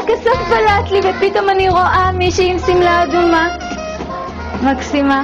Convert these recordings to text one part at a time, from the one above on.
הכסף בלט לי, ופתאום אני רואה מישהי עם שמלה אדומה. מקסימה.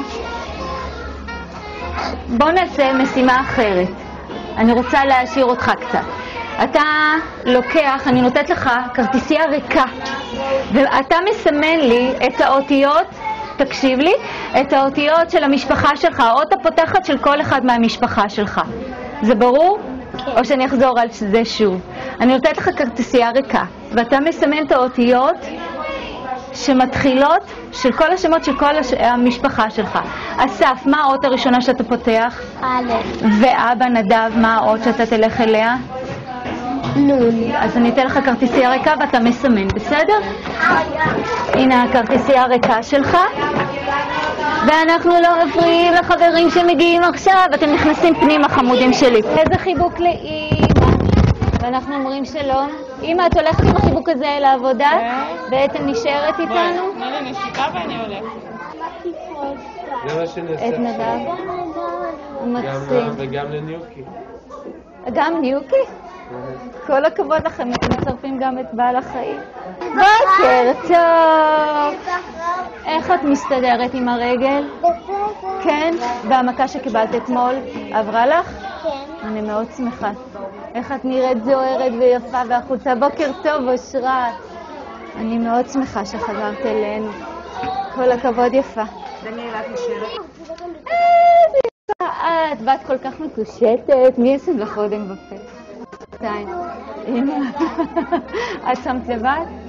בוא נעשה משימה אחרת. אני רוצה להשאיר אותך קצת. אתה לוקח, אני נותנת לך כרטיסייה ריקה, ואתה מסמן לי את האותיות, תקשיב לי, את האותיות של המשפחה שלך, האות הפותחת של כל אחד מהמשפחה שלך. זה ברור? כן. או שאני אחזור על זה שוב. אני נותנת לך כרטיסייה ריקה, ואתה מסמן את האותיות שמתחילות של כל השמות של כל המשפחה שלך. אסף, מה האות הראשונה שאתה פותח? א'. ואבא נדב, מה האות שאתה תלך אליה? נון. אז אני אתן לך כרטיסייה ריקה ואתה מסמן, בסדר? הנה הכרטיסייה הריקה שלך. ואנחנו לא מפריעים לחברים שמגיעים עכשיו. אתם נכנסים פנימה, חמודים שלי. איזה חיבוק לאמא. ואנחנו אומרים שלום. אמא, את הולכת עם החיבוק הזה לעבודה? ואתן נשארת איתנו? תני לי נשיקה ואני הולכת. זה מה שנעשה. את נדב. מקסים. וגם לניוקי. גם ניוקי? כל הכבוד לכם, אתם מצרפים גם את בעל החיים. בוקר טוב! איך את מסתדרת עם הרגל? כן? והמכה שקיבלת אתמול עברה לך? כן. אני מאוד שמחה. איך את נראית זוהרת ויפה והחולצה? בוקר טוב, אושרת. אני מאוד שמחה שחזרת אלינו. כל הכבוד יפה. דניאלה, את נשארת. איזה יפה את, ואת כל כך מקושטת. מי יעשה לך אודם בפה? שתיים. את שמת לבד?